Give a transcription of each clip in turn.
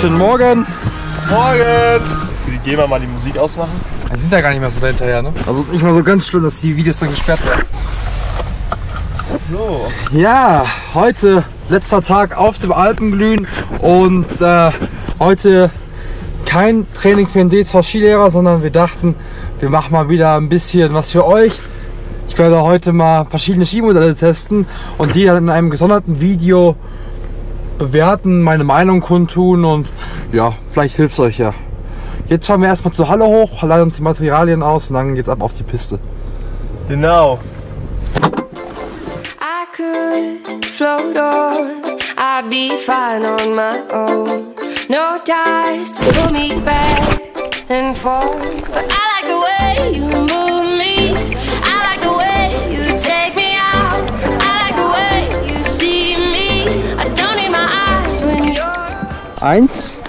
Guten Morgen. Morgen. Gehen wir mal die Musik ausmachen. Die sind ja gar nicht mehr so dahinterher, ne? Also nicht mal so ganz schlimm, dass die Videos dann gesperrt werden. So. Ja, heute letzter Tag auf dem Alpenglühen und heute kein Training für den DSV Skilehrer, sondern wir dachten, wir machen mal wieder ein bisschen was für euch. Ich werde heute mal verschiedene Skimodelle testen und die dann in einem gesonderten Video bewerten, meine Meinung kundtun und ja, vielleicht hilft es euch ja. Jetzt fahren wir erstmal zur Halle hoch, leihen uns die Materialien aus und dann geht's ab auf die Piste. Genau. I could float on, I'd be fine on my own. No ties to pull me back and forth. But I like the way you move me. I like the way you take me out. I like the way you see me. I don't need my eyes when you're... 1,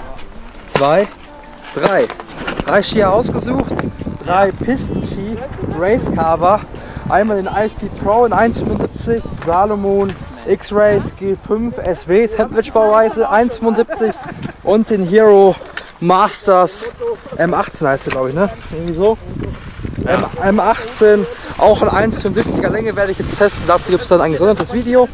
2, 3. 3 Skier ausgesucht, 3 Pistenski, Race Cover, einmal den ISP Pro in 1,75, Salomon X-Race G5 SW Sandwich-Bauweise 1,75 und den Hero Masters M18 heißt der, glaube ich, ne? Irgendwie so. Ja. M18, auch in 1,75er Länge werde ich jetzt testen, dazu gibt es dann ein gesondertes Video.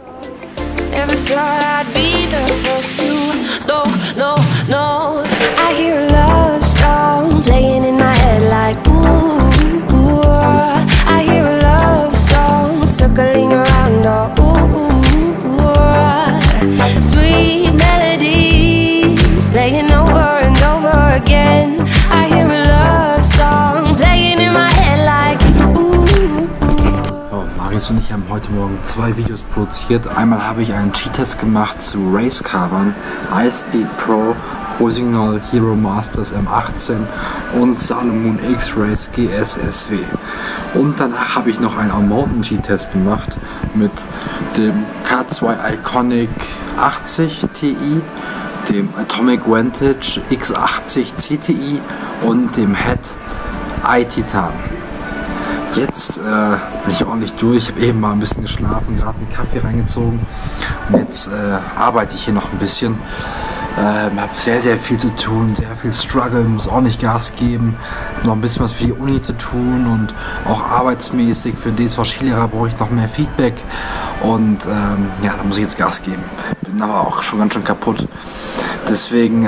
Never thought I'd be the first to, no, no. I hear a love song playing in my head like ooh, ooh. I hear a love song circling around, ooh, ooh. Sweet melodies playing over and over again. I hear a love song playing in my head like ooh, ooh. Marius und ich haben heute Morgen 2 Videos produziert. Einmal habe ich einen Skitest gemacht zu Race Covern, iSpeed Pro, Rossignol Hero Masters M18 und Salomon X-Race GS-SW. Und danach habe ich noch einen On-Mountain Skitest gemacht mit dem K2 Iconic 80 Ti, dem Atomic Vantage X80 CTI und dem Head iTitan. Jetzt bin ich ordentlich durch, ich habe eben mal ein bisschen geschlafen, gerade einen Kaffee reingezogen und jetzt arbeite ich hier noch ein bisschen. Habe sehr, sehr viel zu tun, sehr viel Struggle, muss ordentlich Gas geben, noch ein bisschen was für die Uni zu tun und auch arbeitsmäßig für den DSV Skilehrer brauche ich noch mehr Feedback und ja, da muss ich jetzt Gas geben. Bin aber auch schon ganz schön kaputt, deswegen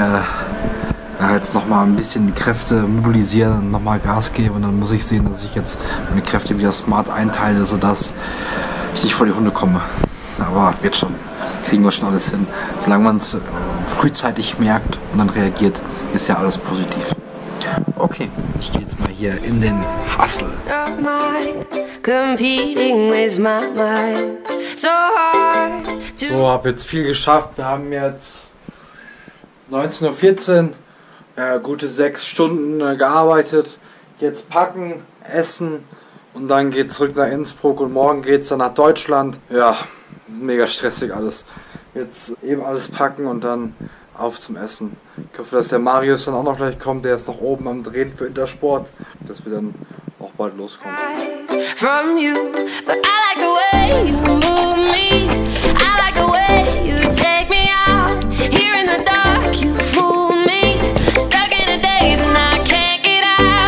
jetzt noch mal ein bisschen die Kräfte mobilisieren und noch mal Gas geben und dann muss ich sehen, dass ich jetzt meine Kräfte wieder smart einteile, sodass ich nicht vor die Hunde komme. Aber wird schon, kriegen wir schon alles hin. Solange man es frühzeitig merkt und dann reagiert, ist ja alles positiv. Okay, ich gehe jetzt mal hier in den Hustle. So, habe jetzt viel geschafft. Wir haben jetzt 19:14 Uhr. Ja, gute 6 Stunden gearbeitet. Jetzt packen, essen und dann geht's zurück nach Innsbruck und morgen geht's dann nach Deutschland. Ja, mega stressig alles. Jetzt eben alles packen und dann auf zum Essen. Ich hoffe, dass der Marius dann auch noch gleich kommt. Der ist noch oben am Drehen für Intersport, dass wir dann auch bald loskommen. From you, but I like the way you move me. I like the way you take me out. Here in the dark, you fool me. Stuck in the days and I can't get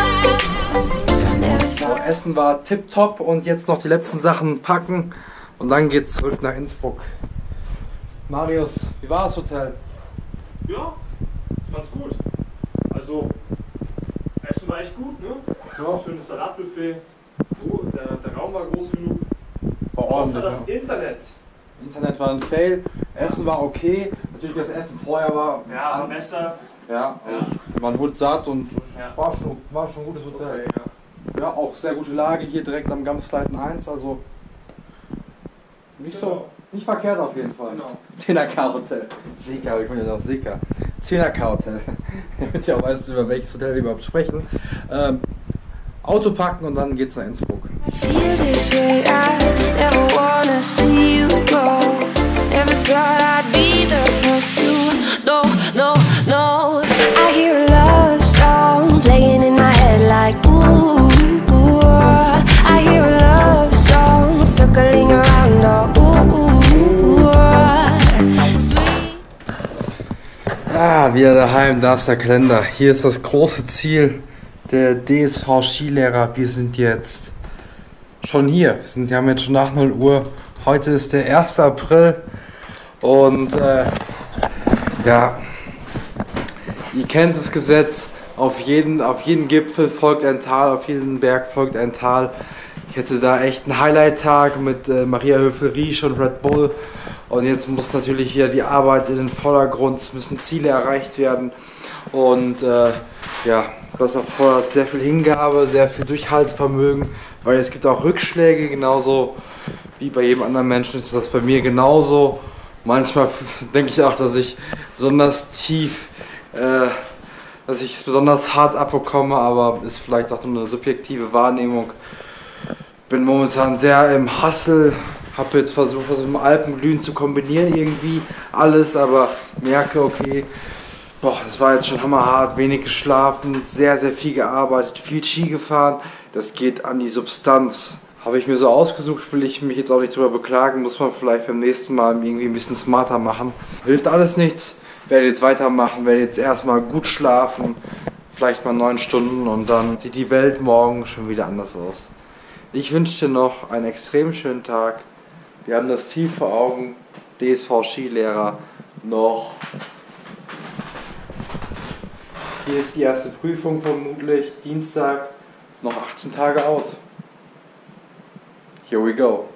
out. So, Essen war tipptopp und jetzt noch die letzten Sachen packen und dann geht's zurück nach Innsbruck. Marius, wie war das Hotel? Ja, ich fand's gut. Also, Essen war echt gut, ne? Ja. Schönes Salatbuffet. Oh, der Raum war groß genug. War ordentlich. Außer das Internet. Internet war ein Fail, Essen war okay. Natürlich das Essen vorher war besser. Ja, also man wurde satt und Ja. war schon ein gutes Hotel. Okay, ja. Ja, auch sehr gute Lage hier direkt am Gamsleiten 1, also nicht verkehrt auf jeden Fall. Genau. 10er Hotel. Sika, ich komme jetzt auf Sika. 10er Hotel. Damit ihr auch weißt, über welches Hotel wir überhaupt sprechen. Auto packen und dann geht's nach Innsbruck. Feel this way, I never wanna see you go. Never thought I'd be the first to, no. I hear a love song playing in my head like ooh, ooh. I hear a love song circling around, ooh, ooh. Sweet. Ah, wieder daheim, da ist der Kalender. Hier ist das große Ziel der DSV Skilehrer. Wir sind jetzt schon hier. Wir haben jetzt schon nach 0 Uhr. Heute ist der 1. April und ja, ihr kennt das Gesetz. Auf jeden Gipfel folgt ein Tal, auf jeden Berg folgt ein Tal. Ich hatte da echt einen Highlight-Tag mit Maria Höfel-Riesch und Red Bull. Und jetzt muss natürlich hier die Arbeit in den Vordergrund, es müssen Ziele erreicht werden. Und ja, das erfordert sehr viel Hingabe, sehr viel Durchhaltevermögen, weil es gibt auch Rückschläge, genauso wie bei jedem anderen Menschen ist das bei mir genauso. Manchmal denke ich auch, dass ich besonders tief, dass ich es besonders hart abbekomme, aber ist vielleicht auch nur eine subjektive Wahrnehmung. Bin momentan sehr im Hustle, habe jetzt versucht, das mit dem Alpenglühen zu kombinieren irgendwie alles, aber merke, okay, boah, das war jetzt schon hammerhart, wenig geschlafen, sehr, sehr viel gearbeitet, viel Ski gefahren, das geht an die Substanz. Habe ich mir so ausgesucht, will ich mich jetzt auch nicht drüber beklagen, muss man vielleicht beim nächsten Mal irgendwie ein bisschen smarter machen. Hilft alles nichts, werde jetzt weitermachen, werde jetzt erstmal gut schlafen, vielleicht mal 9 Stunden und dann sieht die Welt morgen schon wieder anders aus. Ich wünsche dir noch einen extrem schönen Tag. Wir haben das Ziel vor Augen, DSV Skilehrer noch. Hier ist die erste Prüfung vermutlich, Dienstag, noch 18 Tage out. Here we go.